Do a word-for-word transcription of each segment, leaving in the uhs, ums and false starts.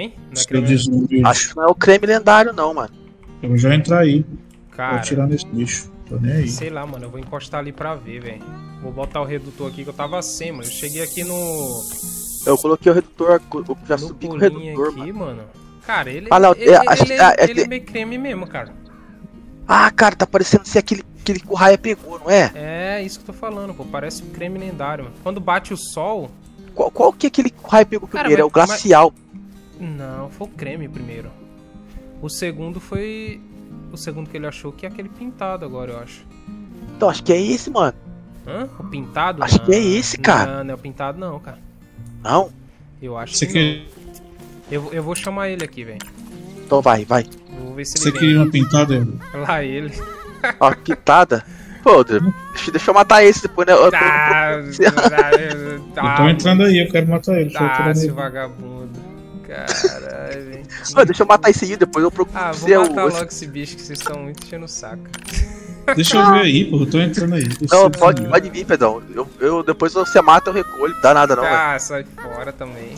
hein? Não é Acho que eu creme... disse no bicho. Acho que não é o creme lendário, não, mano. Eu vou já entrar aí. Cara, Vou atirar nesse bicho. Tô nem aí. sei lá, mano. Eu vou encostar ali pra ver, velho. Vou botar o redutor aqui que eu tava sem, mano. Eu cheguei aqui no... Eu coloquei o redutor, eu já no subi com o pulinho redutor, aqui, mano. mano. Cara, ele, Ah, não, ele, é, ele, acho ele, que- é, é ele é que- meio creme mesmo, cara. Ah, cara, tá parecendo ser aquele, aquele que o Raia pegou, não é? É, isso que eu tô falando, pô. Parece um creme lendário, mano. Quando bate o sol... Qual, qual que é aquele que o Raia pegou Cara, primeiro? É o mas- glacial. Não, foi o creme primeiro. O segundo foi... O segundo que ele achou que é aquele pintado agora, eu acho. Então, acho que é esse, mano. Hã? O pintado? Acho Não. que é esse, cara. Não, não é o pintado não, cara. Não? Eu acho Você que quer... não. Eu, eu vou chamar ele aqui, velho. Então vai, vai. Vou ver se Você ele queria uma pintada? vem. Lá ele. Ó, pintada. Pô, deixa, deixa eu matar esse depois, né? Eu tô indo Tá, pro- tá, Eu tô entrando aí, eu quero matar ele. Deixa eu Tá, atirar seu nele. vagabundo. Caralho, velho. Ô, deixa eu matar esse aí, depois eu procuro Ah, ser vou o... matar logo esse bicho que vocês estão muito enchendo o saco. Deixa eu ver aí, pô. Eu tô entrando aí. Deixa Não, eu pode, ver. pode vir, Pedrão. Eu, eu, depois você mata, eu recolho. Dá nada não, velho. Ah, sai fora também.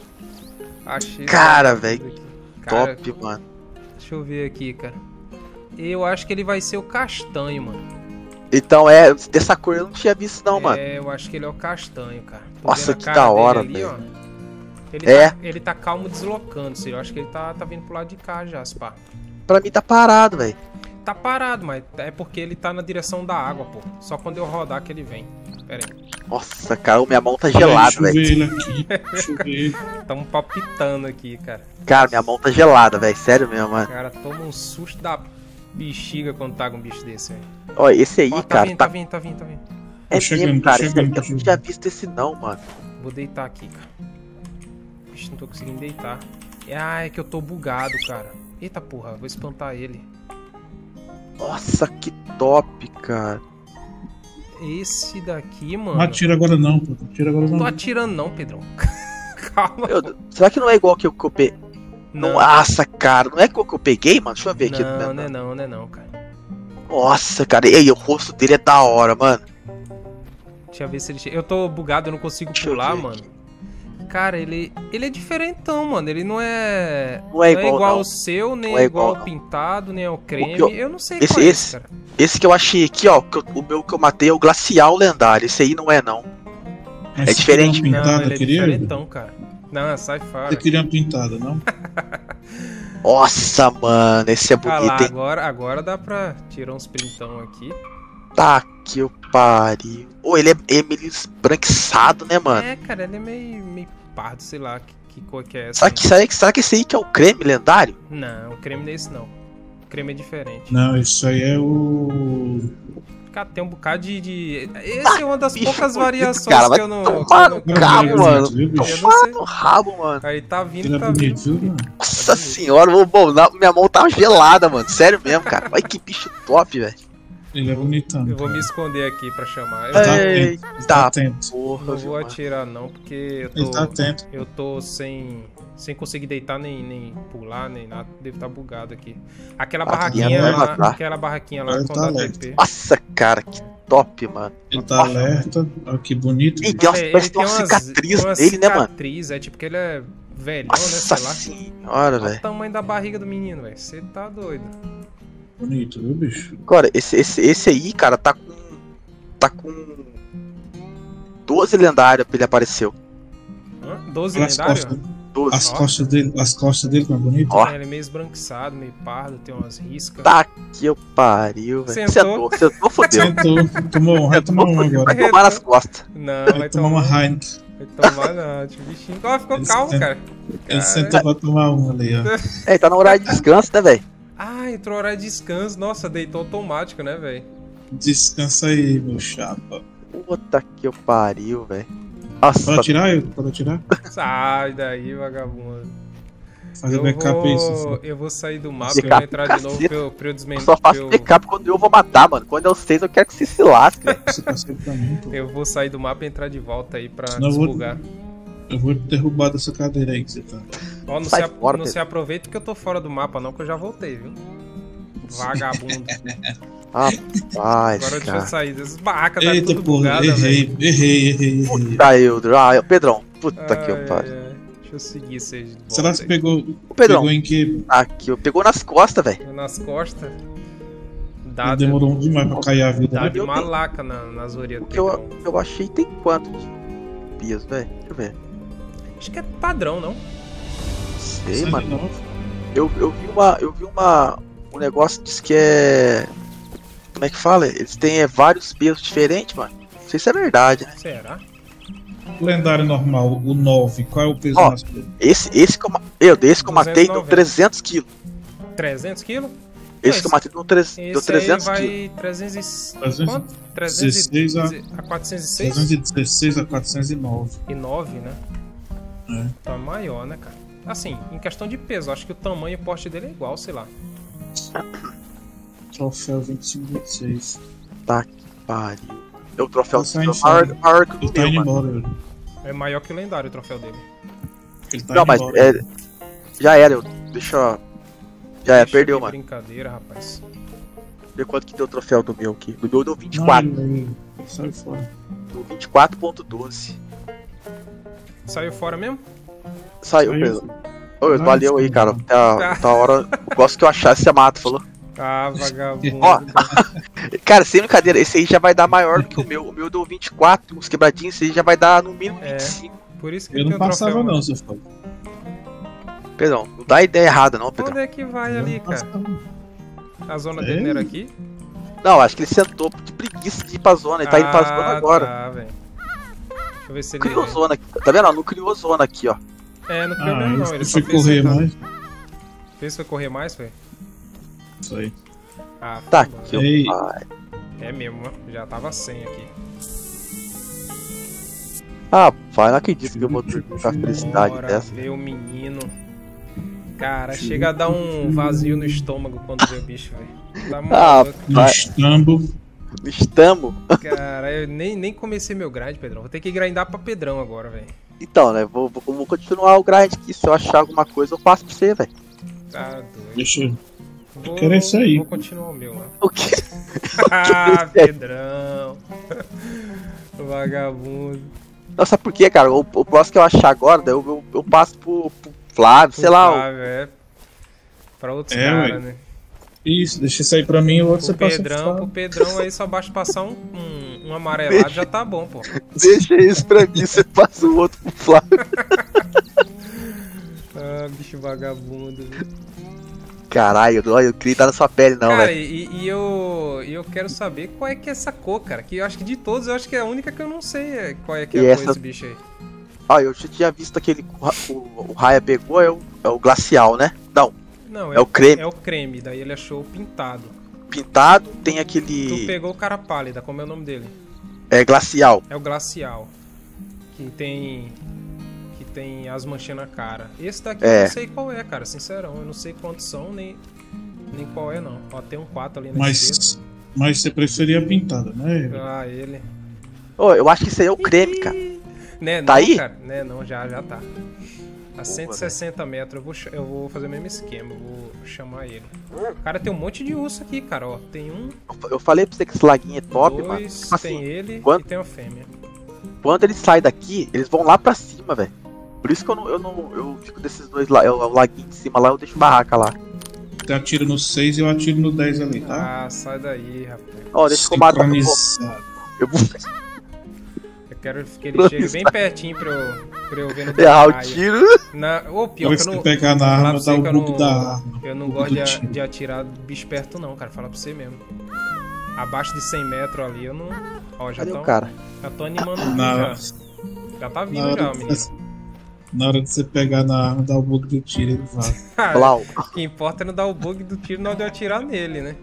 Achei. Cara, tudo velho, aqui. Cara, Top, mano. deixa eu ver aqui, cara. Eu acho que ele vai ser o castanho, mano. Então, é, dessa cor eu não tinha visto não, mano. É, eu acho que ele é o castanho, cara. Tô Nossa, vendo a que cara da hora, dele ali, velho. ó. Ele, É. tá, ele tá calmo deslocando-se. Eu acho que ele tá, tá vindo pro lado de cá já, Spa. Pra mim tá parado, velho. Tá parado, mas é porque ele tá na direção da água, pô. Só quando eu rodar que ele vem. Pera aí. Nossa, cara, minha mão tá Peraí, gelada, deixa eu ver velho. ele aqui. Deixa eu ver ele. Tamo palpitando aqui, cara. Cara, minha mão tá gelada, velho. Sério mesmo, mano. Cara, toma um susto da bexiga quando tá com um bicho desse, velho. Ó, esse aí, Ó, tá cara, vindo, tá... tá vindo, tá vindo, tá vindo. É Tô chegando, mesmo, tô cara. chegando, Esse aí tô eu não chegando. tinha visto esse não, mano. Vou deitar aqui, cara. Vixe, não tô conseguindo deitar. Ah, é que eu tô bugado, cara. Eita porra, vou espantar ele. Nossa, que top, cara. Esse daqui, Não mano. atira agora não, pô. Não atira agora Não tô não. atirando não, Pedrão. Calma. Meu Deus, será que não é igual que eu, que eu peguei? Não, Nossa, cara, não é igual que eu peguei, mano? Deixa eu ver aqui. não, não é não, não é não, cara. Nossa, cara, e aí, o rosto dele é da hora, mano. Deixa eu ver se ele chega. Eu tô bugado, eu não consigo Deixa eu pular, ver mano. Cara, ele ele é diferentão, mano. Ele não é Não é igual, não. ao seu, nem Não é é igual igual, ao não. pintado, nem ao creme. que eu- Eu não sei esse- qual é esse- cara. Esse que eu achei aqui, ó, que eu- o meu que eu matei é o Glacial Lendário. Esse aí não é, não. Mas É você diferente. queria uma Não, pintada, ele é queria? diferentão, cara. Não, sai fora. Você queria uma pintada, não? Nossa, mano, esse é Ah lá, bonito, hein? agora, agora dá pra tirar uns printão aqui. Tá que eu pariu. Ô, ele é, é meio esbranquiçado, né, mano? É, cara, ele é meio, meio pardo, sei lá que, que cor que é essa. Será que, será, que, será que esse aí que é o creme lendário? Não, o creme desse não. O creme é diferente. Não, isso aí é o... Cara, tem um bocado de. de... Esse é uma das bicho poucas bonito, variações cara, que vai eu não. tomar que eu no não- cabo, Ele é mano. bonito, viu, bicho? Eu não Toma sei. no rabo, mano. Aí tá vindo, Ele é tá bonito, vindo. viu, mano? Nossa senhora, ô, bom, na- minha mão tá gelada, mano. Sério mesmo, cara. Olha que bicho top, velho. Ele é bonitão. Eu vou cara. me esconder aqui pra chamar. Eu Ele tá Ei, atento. Ele tá. tá atento. Porra, não viu, vou mano? atirar não, porque eu Ele tá tô. atento. Eu tô sem. Sem conseguir deitar, nem, nem pular, nem nada. Devo estar bugado aqui. Aquela Ah, barraquinha vai lá. matar. Aquela barraquinha lá Ele com tá a alerta. T P. Nossa, cara, que top, mano. Ele tá Nossa. alerta. Olha que bonito. Ih, bicho. tem uma, Ele parece que tem tem uma umas- cicatriz uma nele, né, mano? cicatriz, é tipo que ele é velhão, né? Nossa Sei lá. senhora, Olha o velho. tamanho da barriga do menino, velho. Você tá doido. Bonito, viu, bicho? Agora, esse, esse, esse aí, cara, tá com. Tá com. doze lendárias pra ele apareceu. Hã? doze Olha as lendário? costas, doze. as Ó. costas dele, as costas dele, não é bonito? Ó. É, ele é meio esbranquiçado, meio pardo, tem umas riscas. Tá que eu pariu, velho. Sentou. Sentou, sentou, fodeu. Sentou, tomou um, vai tomar um Vai agora. tomar nas costas. Não, Vai vai tomar uma tomar. Heineken. Vai tomar não, tipo, bichinho. Ó, ficou Ele calmo, senta- cara. Ele Cara. sentou pra tomar um ali, ó. É, tá no horário de descanso, né, velho? Ah, entrou horário de descanso. Nossa, deitou automático, né, velho? Descansa aí, meu chapa. Puta que eu pariu, velho. Nossa, Pode atirar, eu? Pode atirar? Sai daí, vagabundo. Fazer Eu backup aí, vou, Sufu. eu vou sair do mapa, eu Backup vou entrar de novo caceta. pra eu, pra eu eu desmentir. só faço eu, backup quando eu vou matar, mano. Quando é o seis, eu quero que você se lasque, velho. Você passou pra mim, pô. eu vou sair do mapa e entrar de volta aí pra Senão eu vou- desbugar. Eu vou derrubar dessa cadeira aí que você tá. Ó, não, Sai se, a- fora, não Pedro. se aproveita que eu tô fora do mapa, não, que eu já voltei, viu? Vagabundo. Rapaz, Agora deixa eu cara. sair dessas barracas, tá Eita tudo porra, bugada, velho. errei, errei, errei, errei. Puta eu, ah, Pedrão. Puta que eu Ai, pariu. ai. Deixa eu seguir vocês de volta. Será que você aí. pegou, Ô, Pedrão, pegou em que? aqui, eu pegou nas costas, velho. Nas costas. Dá, Demorou demais pra cair a vida. dá né? de malaca na, nas orelhas do Que eu, Pedrão. eu achei tem quanto de peso, velho? Deixa eu ver. Acho que é padrão, não? Sei, cento e mano. nove. Eu, eu vi uma. Eu vi uma. Um negócio que diz que é. Como é que fala? Eles têm é, vários pesos diferentes, mano. Não sei se é verdade, né? Será? Lendário normal, o nove. Qual é o peso Ó, máximo dele? Esse, esse que eu, ma- eu, desse que eu matei deu duzentos e noventa. trezentos quilos. trezentos quilos? Esse que eu matei deu, tre- deu Esse trezentos aí quilos. vai trezentos e... trezentos Quanto? trezentos dezesseis a- a quatrocentos e seis? trezentos e dezesseis a quatrocentos e nove. E nove, né? É. Então é maior, né, cara? Assim, em questão de peso, acho que o tamanho e o porte dele é igual, sei lá. Troféu vinte e cinco, vinte e seis. Tá que pariu. É o troféu Tá saindo maior, sangue. maior que o Ele do tá meu, indo mano. embora. velho. É maior que o lendário o troféu dele. Ele tá Não, indo mas embora. é, já era, eu, deixa eu. Já é, Deixa perdeu, de mano. Brincadeira, rapaz. Vê quanto que deu o troféu do meu aqui. Do meu deu vinte e Não, quatro. ele- ele Sai fora. Deu vinte e quatro ponto doze. Saiu fora mesmo? Saiu, Aí, Pedro. Ô, vai, valeu aí, cara. Tá, tá hora. Eu gosto que eu achasse você mata, falou. Ah, vagabundo. Ó, cara, sem brincadeira, esse aí já vai dar maior do que o meu. O meu deu vinte e quatro, uns quebradinhos, esse aí já vai dar no mínimo É. vinte e cinco. Por isso que Eu tem não o troféu, passava mano. não, seu foda. Pedrão, não dá ideia errada não, Pedrão. Onde é que vai Eu ali, não cara? passava. A zona É? dele não era aqui? Não, acho que ele sentou de preguiça de ir pra zona, ele tá indo pra zona Ah, agora. Tá, velho. Deixa eu ver se ele... Criou zona aqui, tá vendo? Não criou zona aqui, ó. É, não criou Ah, mesmo não, isso ele eu só fui fez correr sentar. mais. Fez foi correr mais, foi? Isso aí. Ah, Tá foi aqui, embora. Ei. ó. Ai. É mesmo, ó. Já tava sem aqui. Ah, vai, não acredito que eu vou ter uma felicidade Bora dessa. ver o menino. Cara, chega a dar um vazio no estômago quando vê o bicho, velho. Tá Ah, maluco. No vai. estambo. Estamos. Cara, eu nem, nem comecei meu grind, Pedrão. Vou ter que grindar pra Pedrão agora, velho. Então, né, vou, vou, vou continuar o grind aqui. Se eu achar alguma coisa, eu passo pra você, velho. Tá doido. Deixa eu. Vou, quero isso aí. Vou continuar o meu lá. O quê? Ah, Pedrão. Vagabundo. Não, sabe por quê, cara? O, o próximo que eu achar agora, daí eu, eu, eu passo pro, pro Flávio, sei lá. o- Ah, é. Pra outros É, caras, ué. né? Isso, deixa isso aí pra mim e o outro você Pro passa Pedrão, pro pro Pedrão aí só basta passar um, um, um amarelado já tá bom, pô. Deixa isso pra mim, você passa o outro pro Flávio. Ah, bicho vagabundo. viu? Caralho, eu, eu queria estar na sua pele, não, Cara, velho. e, e eu, e eu quero saber qual é que é essa cor, cara. Que eu acho que de todos, eu acho que é a única que eu não sei é qual é que é E a essa- cor desse bicho aí. Ó, eu já tinha visto aquele. O, o, o Raya pegou, é o, é o glacial, né? Não, Não, é o creme. É o creme, daí ele achou o pintado. Pintado, tem Tu aquele. pegou o cara pálida, como é o nome dele? É glacial. É o glacial. Que tem. Que tem as manchinhas na cara. Esse daqui É. eu não sei qual é, cara, sincerão. Eu não sei quantos são, nem, nem qual é, não. Ó, tem um quatro ali na esquerda. Mas, mas você preferia pintada, né? Ah, ele. Ô, eu acho que isso aí é o creme, cara. Né, Tá não, aí? cara. Né, não, já, já tá. A cento e sessenta metros, eu vou, ch- eu vou fazer o mesmo esquema, eu vou chamar ele. Cara, tem um monte de urso aqui, cara, ó. Tem um, Eu- Eu falei pra você que esse laguinho é top, mano. dois, Tipo tem assim, ele quando- e tem a fêmea. quando eles saem daqui, eles vão lá pra cima, velho. Por isso que eu não, eu não. Eu fico desses dois lá. É o laguinho de cima lá, eu deixo barraca lá. Você atira no seis e eu atiro no dez ali, tá? Ah, sai daí, rapaz. Ó, deixa eu matar. Eu vou. Sincronizado. Eu vou Eu quero que ele chegue bem pertinho pra eu, pra eu ver no errar o raio. tiro. Na... Ô, pior Depois que eu que não... pegar na falar arma, pra dá você o que eu bug não- da arma. Eu não o gosto bug de, do a- tiro. de atirar bicho perto não, cara. Falar pra você mesmo. Abaixo de cem metros ali, eu não... Ó, já Cadê tô, o cara? já tô animando aqui Na, já. Já tá na, vindo hora já, de menino. você, na hora de você pegar na arma, dá o bug do tiro, ele vai. Olha lá, ó. O que importa é não dar o bug do tiro na hora de eu atirar nele, né?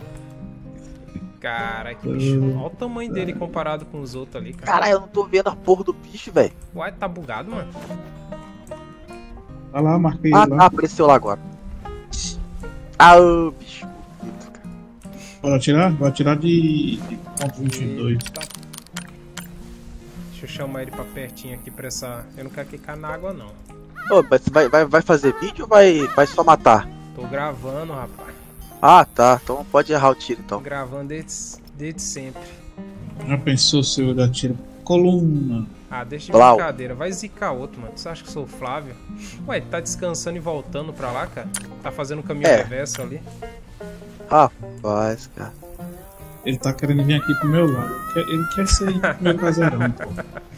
Cara, que bicho. Olha o tamanho dele comparado com os outros ali, cara. Caralho, eu não tô vendo a porra do bicho, velho. Uai, tá bugado, mano. Vai lá, marquei Ah, ele tá, lá. apareceu lá agora. Ah, ô, bicho bonito, cara. Pode atirar? Vai atirar de, de ponto vinte e dois. Eita. Deixa eu chamar ele pra pertinho aqui pra essa... Eu não quero que caia na água, não. Ô, mas vai, vai, vai fazer vídeo ou vai, vai só matar? Tô gravando, rapaz. Ah, tá. Então pode errar o tiro, Tô então. gravando desde, desde sempre. Já pensou se eu atiro coluna. Ah, deixa de Blau. brincadeira. Vai zicar outro, mano. Você acha que eu sou o Flávio? Ué, ele tá descansando e voltando pra lá, cara? Tá fazendo o caminho É. reverso ali. Rapaz, cara. Ele tá querendo vir aqui pro meu lado. Ele quer, ele quer sair pro meu casarão, pô.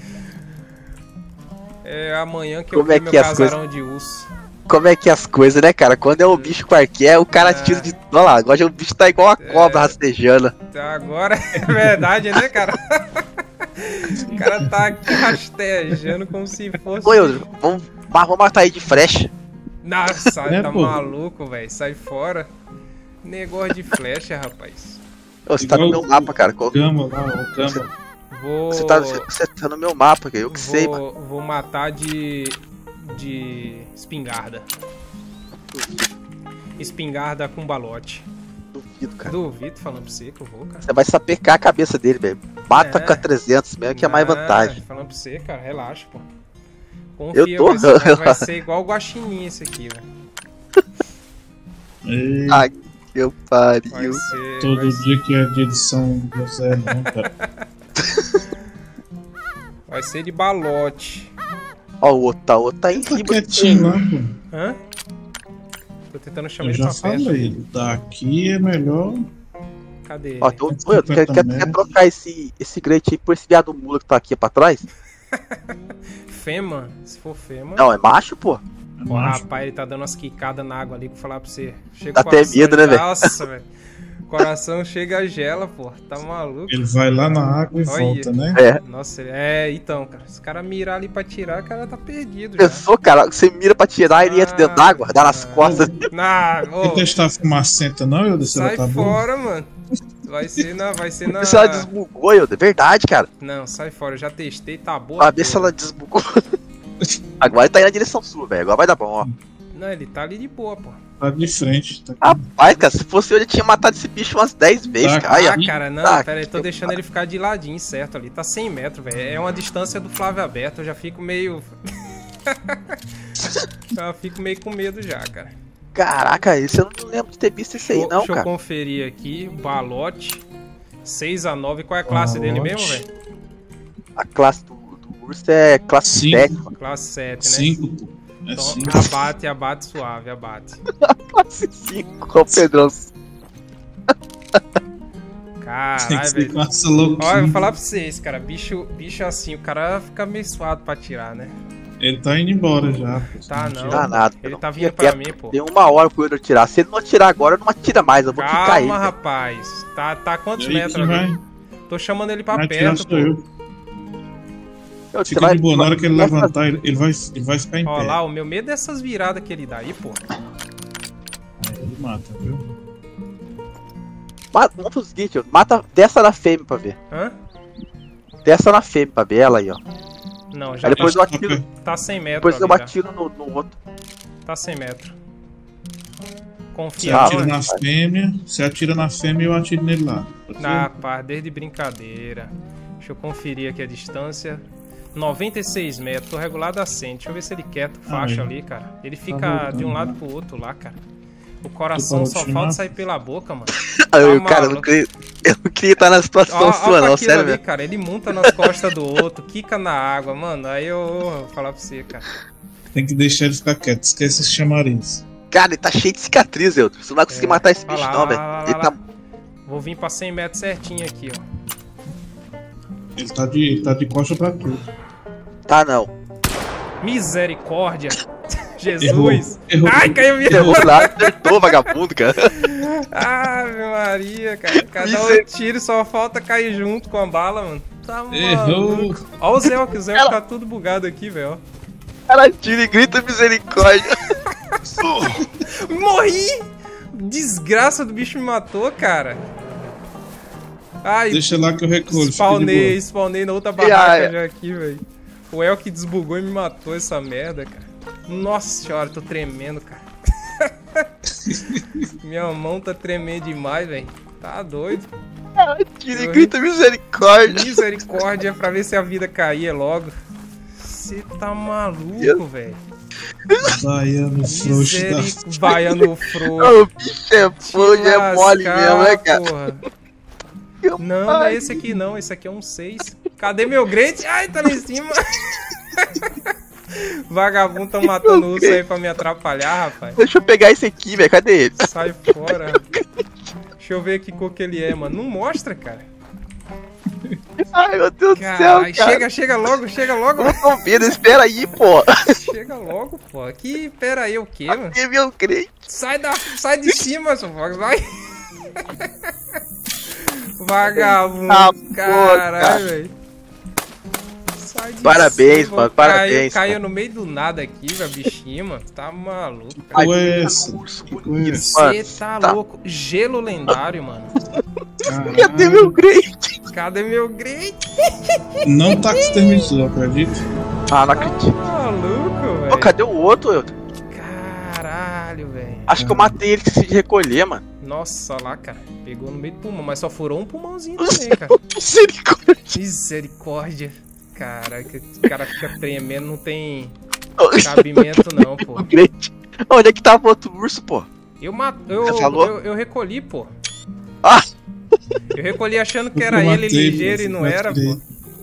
É amanhã que eu Como é fui que meu as casarão de urso. Como é que é as coisas, né, cara? Quando é o bicho qualquer, o cara É. tira de. Olha lá, agora o bicho tá igual a cobra rastejando. Agora é verdade, né, cara? O cara tá aqui rastejando como se fosse... Ô, eu, vamos, mas vamos matar aí de flecha. Nossa, sai, É, tá pô. maluco, velho. Sai fora. Negócio de flecha, rapaz. Ô, você tá no Igual meu mapa, cara. Qual- Gama lá, o Gama. Vou... Você tá, você tá no meu mapa, cara. Eu que sei, mano. vou, vou matar de... De espingarda. Espingarda com balote. Duvido, cara. Duvido falando pra você que eu vou, cara. Você vai sapecar a cabeça dele, velho. Mata É. com a trezentos mesmo, que é mais Ah, vantagem. Falando pra você, cara, relaxa, pô. Confia, Eu tô- vai, ser, vai ser igual o guaxinim esse aqui, velho. Ei, Ai, meu Vai pariu. ser... todo vai ser- dia que é dia de São José, não, cara. Vai ser de balote. Ó, o outro tá, o outro tá em Tá cima. quietinho lá, pô. Hã? Tô tentando chamar Eu ele já pra perto. falei. Daqui é melhor. Cadê ele? Ó, tô, ô, eu quero, quero, quero trocar esse, esse grande aí por esse viado mula que tá aqui pra trás? Fema? Se for Fema. Não, é macho, pô. É Pô, macho. rapaz, ele tá dando umas quicadas na água ali, vou falar pra você. Chega Dá o até coração- medo, né, velho? Nossa, velho. O coração chega a gela, pô. Tá maluco. Ele vai lá na água e Olha. volta, né? É. Nossa, ele- é, então, cara. Se o cara mirar ali pra tirar, o cara tá perdido já. Pensou, cara, você mira pra tirar ele entra dentro d'água, dá nas Ah. costas. Nah, Não ô, tem testar fumacenta, não, eu disse sai tá bom. fora, mano. Vai ser na. Vai ser na. Se ela desbugou, eu, é verdade, cara. Não, sai fora. Eu já testei, tá boa. Pra ver se ela desbugou. Agora ele tá indo na direção sul, velho. Agora vai dar bom, ó. Não, ele tá ali de boa, pô. Tá de frente. Tá aqui. Rapaz, cara, se fosse eu, já tinha matado esse bicho umas dez vezes, Tá. cara. Aí, ó. Ah, cara, não, Tá, pera aí, tô que deixando ele ficar de ladinho, certo ali. Tá cem metros, velho. É uma distância do Flávio aberto, eu já fico meio. Já fico meio com medo já, cara. Caraca, esse eu não lembro de ter visto esse aí, Deixa- não, Deixa eu cara. conferir aqui. Balote. seis a nove. Qual é a classe dele Balote. mesmo, velho? A classe do, do urso é classe Cinco. sete, mano. Classe sete, né? Cinco, pô. É Então, cinco. abate, abate suave, abate. Classe cinco, ó, o Pedrão. Tem que Caralho, ser velho. classe louquinho. Olha, eu vou falar pra vocês, cara. Bicho, bicho assim, o cara fica meio suado pra tirar, né? Ele tá indo embora já. pô. Tá, Se não. Dá nada, Ele não. tá Fica vindo pra quieto. mim, pô. Tem uma hora pro eu atirar. Se ele não atirar agora, eu não atira mais. Eu vou quicar ele. Calma, velho. rapaz. Tá, tá a quantos Aí metros que ali? vai, Tô chamando ele pra vai tirar perto, sou pô. eu. Eu- você Fica vai- de boa, na hora que ele vai- levantar, ele, ele vai, ele vai ficar em Ó pé. lá, o meu medo é essas viradas que ele dá aí, pô. Aí ele mata, viu? Mata, vamos pro seguinte, ó. Mata dessa na fêmea pra ver. Hã? Dessa na fêmea pra ver ela aí, ó. Não, já Aí depois tá, eu atiro, tá cem metros depois eu ali, já. atiro no, no outro. Tá cem metros. Você Confia, Ah, atira não, na né? fêmea, você atira na fêmea e eu atiro nele lá. Pode ser? Na pá, desde brincadeira. Deixa eu conferir aqui a distância. noventa e seis metros, tô regulado a cem. Deixa eu ver se ele quieto faixa Aí. ali, cara. Ele fica voltando, de um lado né? pro outro lá, cara. O coração parou só de falta filmar? sair pela boca, mano. Aí, eu, Tá cara, eu não, maluco. queria, eu não queria estar na situação Ó, ó sua, pra não, aquilo sério ali, mesmo. cara. Ele monta nas costas do outro, quica na água, mano. Aí eu vou falar pra você, cara. Tem que deixar ele ficar quieto, esquece esse chamariz. Cara, ele tá cheio de cicatriz, eu. Você não vai conseguir É. matar esse Olha bicho, lá, não, olha velho. lá, olha Ele lá. tá. Vou vir pra cem metros certinho aqui, ó. Ele tá de, ele tá de costa pra tudo. Tá, não. Misericórdia. Jesus. Errou, errou. Ai, caiu minha. Errou lá, acertou, vagabundo, cara. Ave Maria, cara. Cada um Miser- tiro só falta cair junto com a bala, mano. Tá Errou. maluco. Ó o Zé, que o Zé Ela- tá tudo bugado aqui, velho. Ela tira e grita misericórdia. Morri! Desgraça do bicho me matou, cara. Ai, Deixa lá que eu recolho. fica de spawnei, boa. spawnei na outra barraca Ai, ai. já aqui, velho. O El que desbugou e me matou essa merda, cara. Nossa senhora, tô tremendo, cara. Minha mão tá tremendo demais, velho. Tá doido. Tira e grita misericórdia. Misericórdia pra ver se a vida caía logo. Você tá maluco, velho. Baiano frouxo da... Miseric... Baiano frouxo. Ô, o bicho é fogo, Te é mole lascar, mesmo, né, cara? porra. Eu- Não, não é Ai. esse aqui não, esse aqui é um seis. Cadê meu Great? Ai, tá lá em cima. Vagabundo tá matando o urso aí pra me atrapalhar, rapaz. Deixa eu pegar esse aqui, velho. Cadê ele? Sai fora. Deixa eu ver que cor que ele é, mano. Não mostra, cara. Ai, meu Deus Carai, do céu, cara. chega, chega logo, chega logo. Eu tô vendo, espera aí, pô. Chega logo, pô. Aqui, pera aí, o quê, mano? Cadê meu Great? Sai, da, sai de cima, seu Fox, vai. Vagabundo, Ah, caralho, cara. velho. Sai de Parabéns, cima, mano, caiu, parabéns, Caiu cara. no meio do nada aqui, velho, bichinho, mano. Tá maluco, cara. Com essa. Urso Que bonito, coisa. mano. Você tá, tá. louco. Gelo lendário, mano. Cadê meu Great? Cadê meu Great? Não tá com os termitos, acredito. Ah, não acredito. Maluco, Ô, velho. cadê o outro? Eu Caralho, velho. acho que eu matei ele sem se recolher, mano. Nossa, lá, cara. Pegou no meio do pulmão, mas só furou um pulmãozinho também, cara. Misericórdia. Misericórdia. Caraca, o cara fica tremendo, não tem cabimento não, pô. O Great. Onde é que tava o outro urso, pô? Eu, ma... eu, Você falou? eu, eu recolhi, pô. Ah! Eu recolhi achando que Eu era ele matei, ligeiro e pô, não era, pô.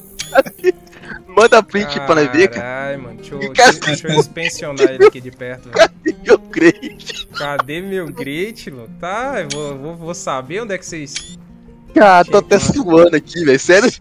Manda print pra nós ver, cara. Caralho, mano. Deixa eu, Cara- deixa eu inspecionar ele aqui de perto, velho. Cadê meu Great? Cadê meu Great, louco? Tá, eu vou, vou, vou saber onde é que vocês... Cara, tô até suando aqui, velho. Sério?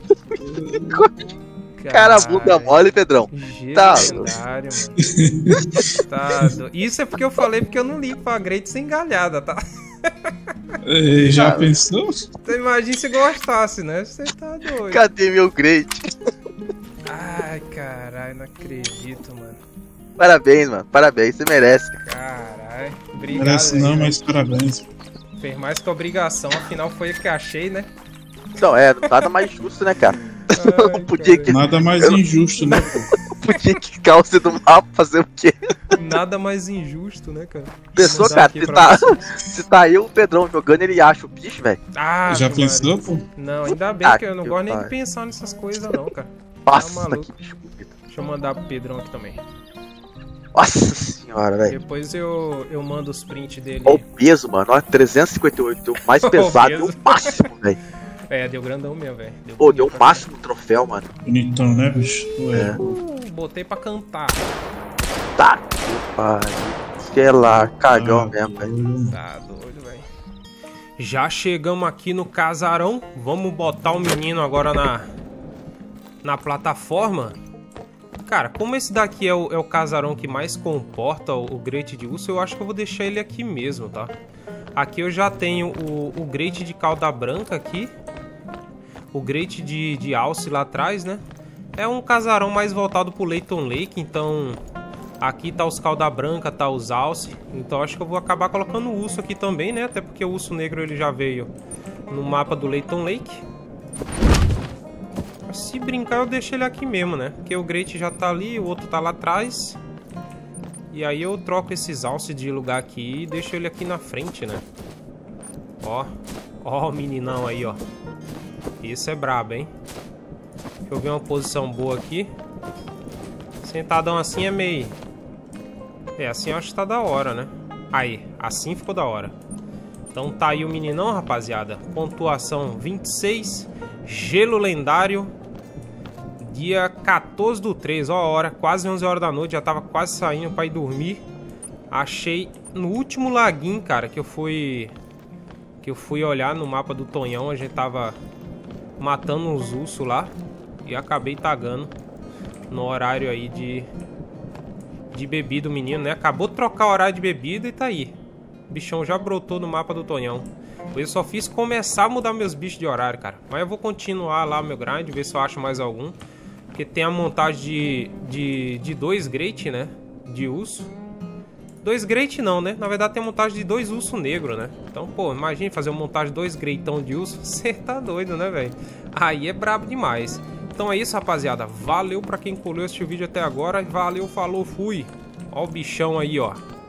Cara, bunda mole, Pedrão. Tá. Legendário, mano. Tá do... Isso é porque eu falei porque eu não ligo pra Great sem galhada, tá? Ei, já Cara. pensou? Então imagina se gostasse, né? Você tá doido. Cadê meu Great? Ai, caralho, não acredito, mano. Parabéns, mano. Parabéns, você merece. Caralho. Obrigado. Merece aí, não, velho. mas parabéns. Fez mais que obrigação, afinal foi o que achei, né? Não, é, nada mais justo, né, cara? Ai, Não podia cara. que Nada mais Eu- injusto, né, pô? podia quicar você do mapa, fazer o quê? Nada mais injusto, né, cara? Pensou, Mandar cara, aqui se pra tá, vocês. se tá eu e o Pedrão jogando, ele acha o bicho, velho. Ah, Já Maria. pensou, pô? Não, ainda bem Ah, que eu não que gosto nem de pai. pensar nessas coisas, não, cara. Nossa, maluco. que bicho bonito. Deixa eu mandar pro Pedrão aqui também. Nossa senhora, velho. Depois eu, eu mando os prints dele. Olha o peso, mano. Olha, trezentos e cinquenta e oito. O mais Olha o pesado, peso. deu o máximo, velho. É, deu grandão mesmo, velho. Pô, bonito deu o pra máximo no troféu, mano. Bonitão, né, bicho? Ué. É. caralho. Uh, botei pra cantar. Tá, que pariu. Sei lá, cagão Ah, mesmo, velho. Tá doido, velho. Já chegamos aqui no casarão. Vamos botar o menino agora na, na plataforma. Cara, como esse daqui é o, é o casarão que mais comporta o, o Great de urso, eu acho que eu vou deixar ele aqui mesmo, tá? Aqui eu já tenho o, o Great de cauda branca aqui. O Great de, de alce lá atrás, né? É um casarão mais voltado pro Layton Lake, então... Aqui tá os cauda branca, tá os alce. Então acho que eu vou acabar colocando o urso aqui também, né? Até porque o urso negro ele já veio no mapa do Layton Lake. Se brincar eu deixo ele aqui mesmo, né? Porque o Great já tá ali, o outro tá lá atrás. E aí eu troco esses alce de lugar aqui e deixo ele aqui na frente, né? Ó. Ó o meninão aí, ó. Isso é brabo, hein? Deixa eu ver uma posição boa aqui. Sentadão assim é meio... É, assim eu acho que tá da hora, né? Aí, assim ficou da hora. Então tá aí o meninão, rapaziada. Pontuação vinte e seis. Gelo lendário. Dia quatorze do três, ó a hora. Quase onze horas da noite. Já tava quase saindo pra ir dormir. Achei no último laguinho, cara, que eu fui... Que eu fui olhar no mapa do Tonhão. A gente tava matando uns ursos lá. E acabei tagando no horário aí de... De bebida o menino, né? Acabou de trocar o horário de bebida e tá aí. O bichão já brotou no mapa do Tonhão. Eu só fiz começar a mudar meus bichos de horário, cara. Mas eu vou continuar lá meu grind, ver se eu acho mais algum. Porque tem a montagem de, de, de dois Great, né? De urso. Dois Great não, né? Na verdade tem a montagem de dois urso negro, né? Então, pô, imagine fazer uma montagem de dois Greatão de urso. Você tá doido, né, velho? Aí é brabo demais. Então é isso, rapaziada. Valeu pra quem colheu este vídeo até agora. Valeu, falou, fui. Ó o bichão aí, ó.